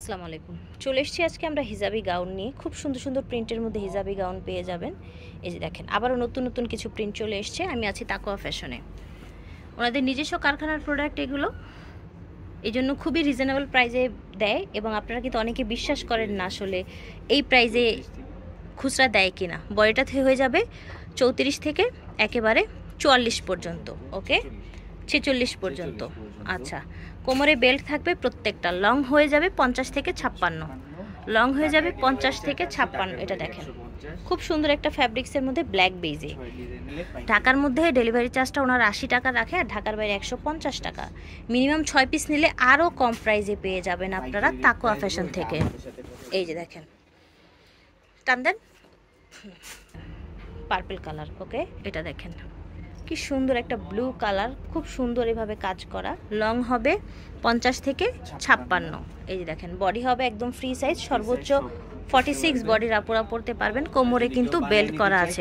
আসসালামু আলাইকুম। চলে এসেছি আজকে আমরা হিজাবি গাউন নিয়ে। খুব সুন্দর সুন্দর প্রিন্টের মধ্যে হিজাবি গাউন পেয়ে যাবেন। এই যে দেখেন, আবারও নতুন নতুন কিছু প্রিন্ট চলে এসছে। আমি আছি তাকওয়া ফ্যাশনে। ওনাদের নিজস্ব কারখানার প্রোডাক্ট এগুলো, এই জন্য খুবই রিজনেবল প্রাইসে দেয় এবং আপনারা কিন্তু অনেকে বিশ্বাস করেন না আসলে এই প্রাইসে খুচরা দেয় কিনা। বডিটা হয়ে যাবে 34 থেকে একেবারে 44 পর্যন্ত, ওকে 46 পর্যন্ত। আচ্ছা, কোমরে বেল্ট থাকবে প্রত্যেকটা। লং হয়ে যাবে 50 থেকে 56, লং হয়ে যাবে 50 থেকে 56। এটা দেখেন, খুব সুন্দর একটা ফ্যাব্রিক্সের মধ্যে ব্ল্যাক বেজে। ঢাকার মধ্যে ডেলিভারি চার্জটা ওনার 80 টাকা রাখে, আর ঢাকার বাইরে 150 টাকা। মিনিমাম 6 পিস নিলে আরও কম প্রাইসে পেয়ে যাবেন আপনারা তাকওয়া ফ্যাশন থেকে। এই যে দেখেন, টান দেন, পার্পল কালার, ওকে এটা দেখেন কি সুন্দর একটা ব্লু কালার, খুব সুন্দর এভাবে কাজ করা। লং হবে 50 থেকে 56। এই যে দেখেন, বডি হবে একদম ফ্রি সাইজ, সর্বোচ্চ 46 বডির আপুরা পড়তে পারবেন। কোমরে কিন্তু বেল্ট করা আছে।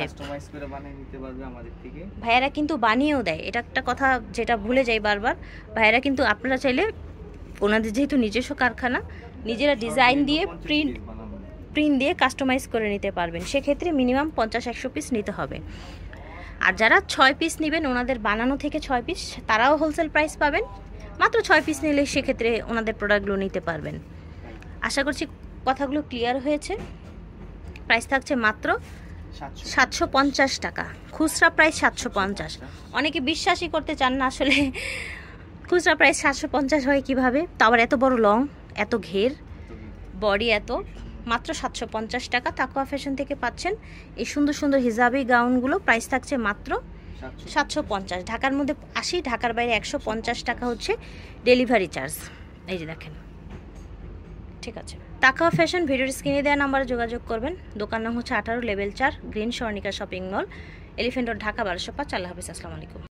ভাইয়ারা কিন্তু বানিয়েও দেয়, এটা একটা কথা যেটা ভুলে যাই বারবার। ভাইয়ারা কিন্তু আপনারা চাইলে ওনাদের যেহেতু নিজস্ব কারখানা, নিজেরা ডিজাইন দিয়ে প্রিন্ট দিয়ে কাস্টমাইজ করে নিতে পারবেন। সেক্ষেত্রে মিনিমাম 50-100 পিস নিতে হবে। আর যারা 6 পিস নেবেন, ওনাদের বানানো থেকে 6 পিস, তারাও হোলসেল প্রাইস পাবেন। মাত্র 6 পিস নিলে সেক্ষেত্রে ওনাদের প্রোডাক্টগুলো নিতে পারবেন। আশা করছি কথাগুলো ক্লিয়ার হয়েছে। প্রাইস থাকছে মাত্র 750 টাকা, খুচরা প্রাইস 750। অনেকে বিশ্বাসই করতে চান না আসলে খুচরা প্রাইস 750 হয় কিভাবে, তো আবার এত বড় লং, এত ঘের, বডি এত। মাত্র 750 টাকা তাকওয়া ফ্যাশন থেকে পাচ্ছেন এই সুন্দর সুন্দর হিজাবি গাউনগুলো। প্রাইস থাকছে মাত্র 750। ঢাকার মধ্যে 80, ঢাকার বাইরে 150 টাকা হচ্ছে ডেলিভারি চার্জ। এই যে দেখেন, ঠিক আছে। তাকওয়া ফ্যাশন ভিডিওর স্ক্রিনে দেওয়া নাম্বারে যোগাযোগ করবেন। দোকান নাম হচ্ছে 18 level 4, Green Swarnika Shopping Mall, Elephant Road, Dhaka 1205। আল্লাহ হাফেজ, আসসালামু আলাইকুম।